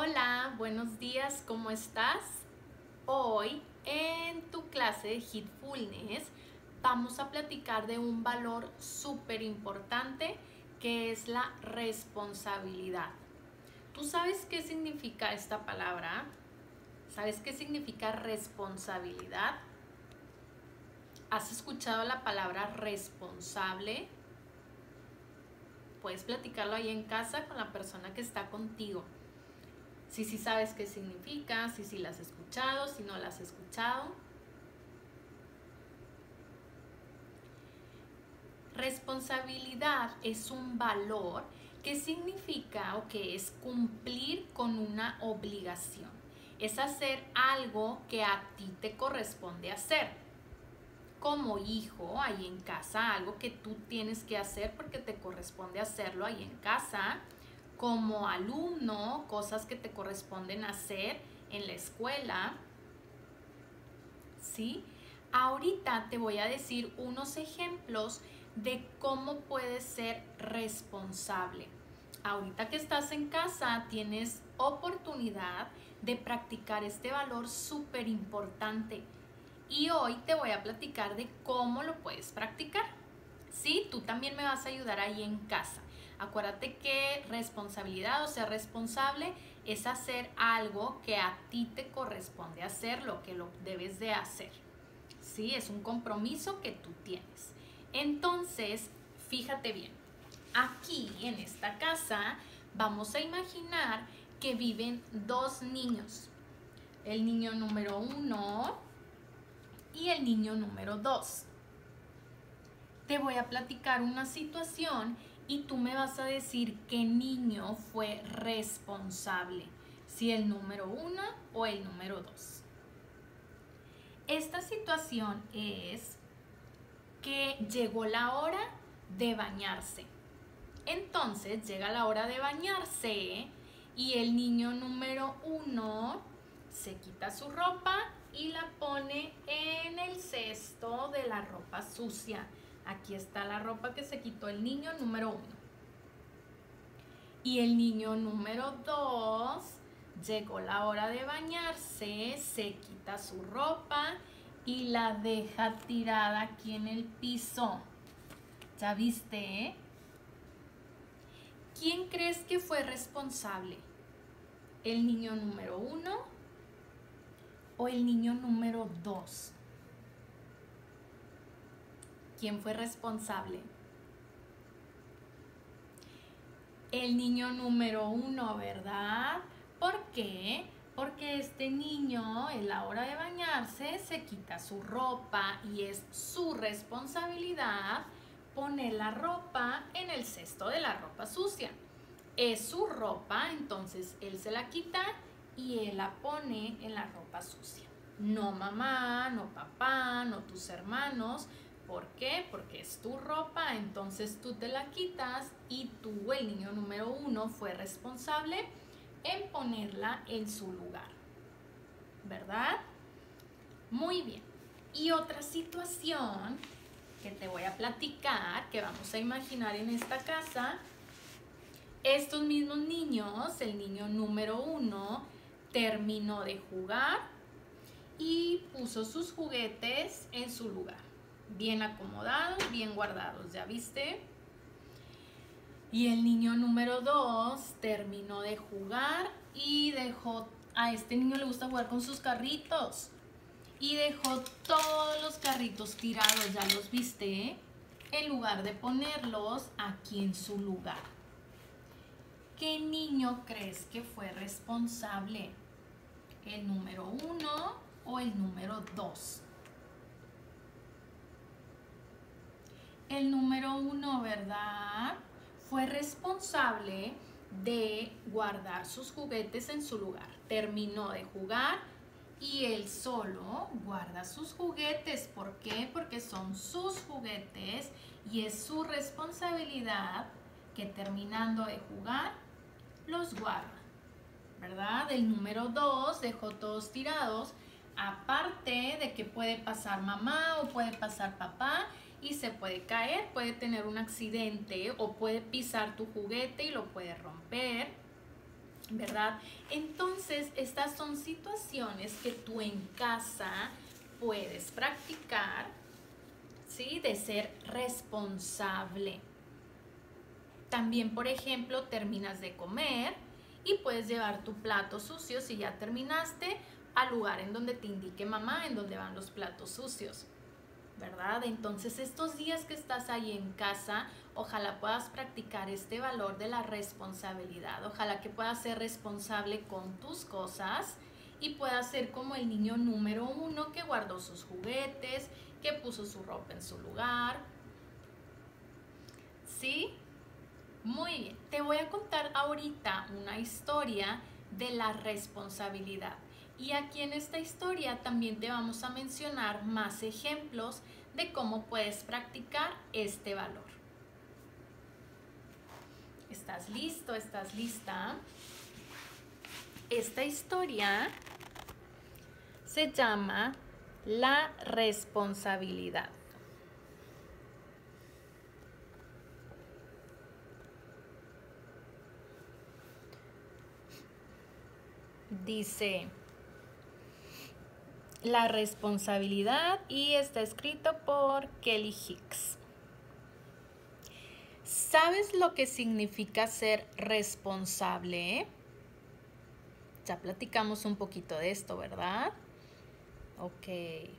Hola, buenos días, ¿cómo estás? Hoy en tu clase de Heedfulness vamos a platicar de un valor súper importante que es la responsabilidad. ¿Tú sabes qué significa esta palabra? ¿Sabes qué significa responsabilidad? ¿Has escuchado la palabra responsable? Puedes platicarlo ahí en casa con la persona que está contigo. Si sí sabes qué significa, si la has escuchado, si no la has escuchado. Responsabilidad es un valor que significa o que es cumplir con una obligación. Es hacer algo que a ti te corresponde hacer. Como hijo, ahí en casa, algo que tú tienes que hacer porque te corresponde hacerlo ahí en casa. Como alumno, cosas que te corresponden hacer en la escuela, ¿sí? Ahorita te voy a decir unos ejemplos de cómo puedes ser responsable. Ahorita que estás en casa, tienes oportunidad de practicar este valor súper importante. Y hoy te voy a platicar de cómo lo puedes practicar. ¿Sí? Tú también me vas a ayudar ahí en casa. Acuérdate que responsabilidad o ser responsable es hacer algo que a ti te corresponde hacer, lo que lo debes de hacer. ¿Sí? Es un compromiso que tú tienes. Entonces, fíjate bien. Aquí en esta casa vamos a imaginar que viven dos niños. El niño número 1 y el niño número 2. Te voy a platicar una situación y tú me vas a decir qué niño fue responsable, si el número 1 o el número 2. Esta situación es que llegó la hora de bañarse. Entonces llega la hora de bañarse y el niño número 1 se quita su ropa y la pone en el cesto de la ropa sucia. Aquí está la ropa que se quitó el niño número 1. Y el niño número 2, llegó la hora de bañarse, se quita su ropa y la deja tirada aquí en el piso. ¿Ya viste? ¿Quién crees que fue responsable? ¿El niño número 1 o el niño número 2? ¿Quién fue responsable? El niño número 1, ¿verdad? ¿Por qué? Porque este niño, en la hora de bañarse, se quita su ropa y es su responsabilidad poner la ropa en el cesto de la ropa sucia. Es su ropa, entonces él se la quita y él la pone en la ropa sucia. No mamá, no papá, no tus hermanos. ¿Por qué? Porque es tu ropa, entonces tú te la quitas y tú, el niño número 1, fue responsable en ponerla en su lugar. ¿Verdad? Muy bien. Y otra situación que te voy a platicar, que vamos a imaginar en esta casa, estos mismos niños, el niño número 1, terminó de jugar y puso sus juguetes en su lugar. Bien acomodados, bien guardados, ¿ya viste? Y el niño número 2 terminó de jugar y dejó, a este niño le gusta jugar con sus carritos, y dejó todos los carritos tirados, ¿ya los viste? En lugar de ponerlos aquí en su lugar. ¿Qué niño crees que fue responsable? ¿El número 1 o el número 2? El número 1, ¿verdad? Fue responsable de guardar sus juguetes en su lugar. Terminó de jugar y él solo guarda sus juguetes. ¿Por qué? Porque son sus juguetes y es su responsabilidad que terminando de jugar los guarda, ¿verdad? El número 2 dejó todos tirados. Aparte de que puede pasar mamá o puede pasar papá y se puede caer, puede tener un accidente o puede pisar tu juguete y lo puede romper. ¿verdad? Entonces, estas son situaciones que tú en casa puedes practicar, ¿sí? De ser responsable. También, por ejemplo, terminas de comer y puedes llevar tu plato sucio si ya terminaste al lugar en donde te indique mamá, en donde van los platos sucios, ¿verdad? Entonces, estos días que estás ahí en casa, ojalá puedas practicar este valor de la responsabilidad. Ojalá que puedas ser responsable con tus cosas y puedas ser como el niño número 1 que guardó sus juguetes, que puso su ropa en su lugar. ¿Sí? Muy bien. Te voy a contar ahorita una historia de la responsabilidad. Y aquí en esta historia también te vamos a mencionar más ejemplos de cómo puedes practicar este valor. ¿Estás listo? ¿Estás lista? Esta historia se llama La responsabilidad. Dice La responsabilidad y está escrito por Kelly Hicks. ¿Sabes lo que significa ser responsable? Ya platicamos un poquito de esto, ¿verdad? Ok.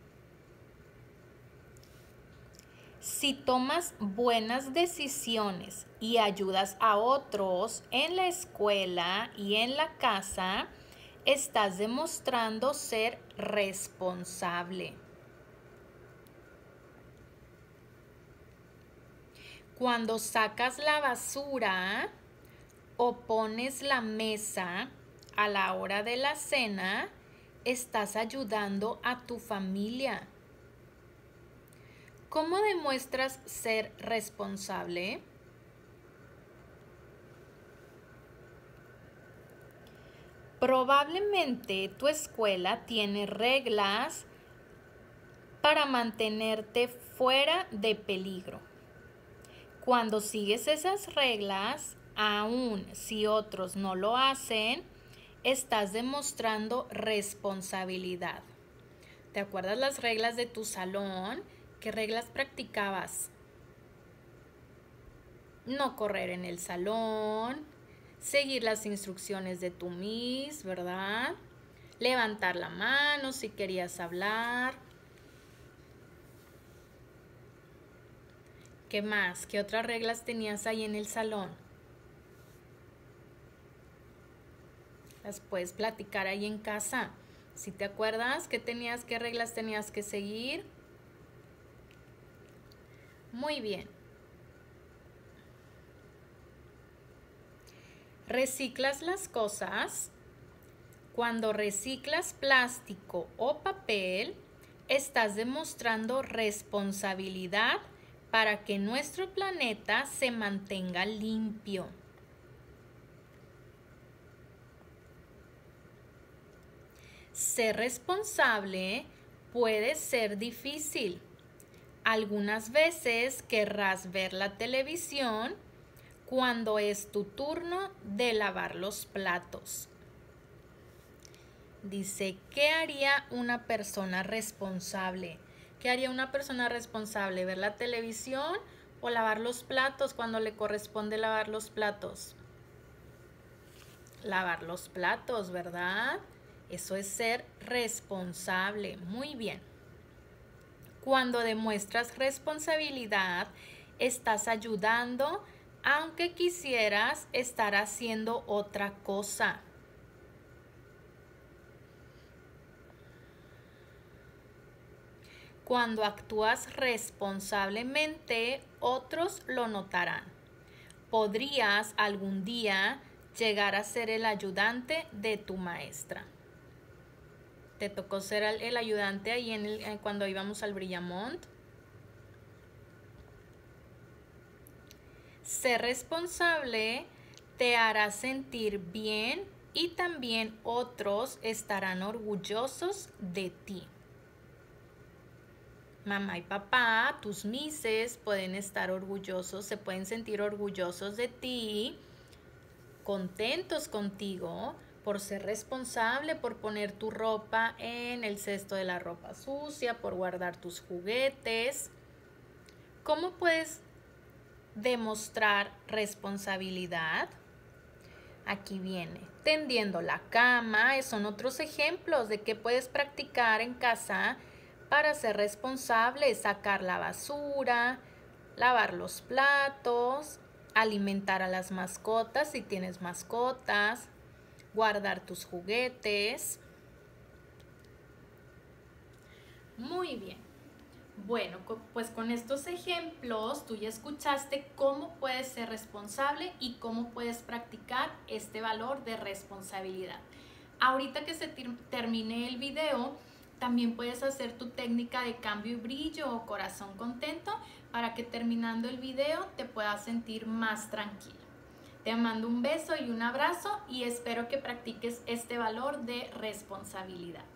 Si tomas buenas decisiones y ayudas a otros en la escuela y en la casa, estás demostrando ser responsable. Cuando sacas la basura o pones la mesa a la hora de la cena, estás ayudando a tu familia. ¿Cómo demuestras ser responsable? Probablemente tu escuela tiene reglas para mantenerte fuera de peligro. Cuando sigues esas reglas, aun si otros no lo hacen, estás demostrando responsabilidad. ¿Te acuerdas las reglas de tu salón? ¿Qué reglas practicabas? No correr en el salón, seguir las instrucciones de tu Miss, ¿verdad? Levantar la mano si querías hablar. ¿Qué más? ¿Qué otras reglas tenías ahí en el salón? Las puedes platicar ahí en casa. Si te acuerdas, ¿qué reglas tenías que seguir? Muy bien. ¿Reciclas las cosas? Cuando reciclas plástico o papel, estás demostrando responsabilidad para que nuestro planeta se mantenga limpio. Ser responsable puede ser difícil. Algunas veces querrás ver la televisión cuando es tu turno de lavar los platos. Dice, ¿qué haría una persona responsable? ¿Qué haría una persona responsable? ¿Ver la televisión o lavar los platos cuando le corresponde lavar los platos? Lavar los platos, ¿verdad? Eso es ser responsable. Muy bien. Cuando demuestras responsabilidad, estás ayudando, aunque quisieras estar haciendo otra cosa. Cuando actúas responsablemente, otros lo notarán. Podrías algún día llegar a ser el ayudante de tu maestra. ¿Te tocó ser el ayudante ahí cuando íbamos al Brillamont? Ser responsable te hará sentir bien y también otros estarán orgullosos de ti. Mamá y papá, tus mises pueden estar orgullosos, se pueden sentir orgullosos de ti contentos contigo por ser responsable, por poner tu ropa en el cesto de la ropa sucia, por guardar tus juguetes. ¿Cómo puedes demostrar responsabilidad? Aquí viene, tendiendo la cama, son otros ejemplos de que puedes practicar en casa para ser responsable, sacar la basura, lavar los platos, alimentar a las mascotas si tienes mascotas, guardar tus juguetes. Muy bien. Bueno, pues con estos ejemplos tú ya escuchaste cómo puedes ser responsable y cómo puedes practicar este valor de responsabilidad. Ahorita que se termine el video, también puedes hacer tu técnica de cambio y brillo o corazón contento para que terminando el video te puedas sentir más tranquilo. Te mando un beso y un abrazo y espero que practiques este valor de responsabilidad.